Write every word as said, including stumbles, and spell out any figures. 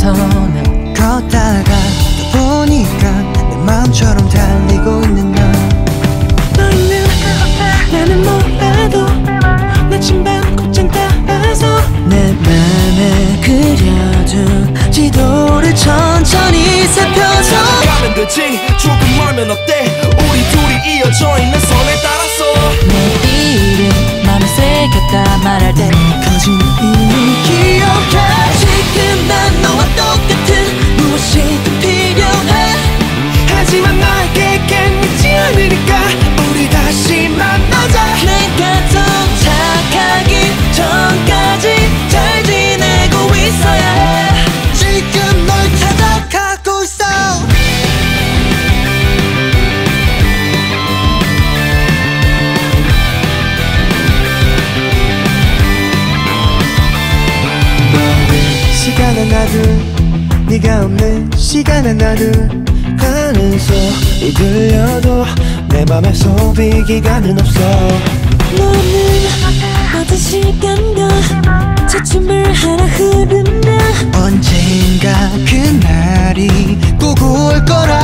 손을 걷다가 또 보니까 내 마음처럼 달리고 있는 너. 너 있는 나는 뭐라도 마침 밤 곡장 따라서 내 맘에 그려둔 지도를 천천히 살펴서 가면 되지 조금 멀면 어때 우리 둘이 이어져 있는 선에 따라서 내 이름 맘에 새겼다 말할 때 거진 이미 기억해. 지금 난 너와 똑같은 무엇이든 필요해. 하지만 나에겐 믿지 않으니까 우리 다시 만나자. 내가 도착하기 전까지 잘 지내고 있어야 해. 지금 널 찾아가고 있어. 시간 하나둘 네가 없는 시간 하나둘 가는 소리 들려도 내 맘에 소비 기간은 없어. 너는 모든 시간과 차츰을 하나 흐르면 언젠가 그날이 꼭 올 거라.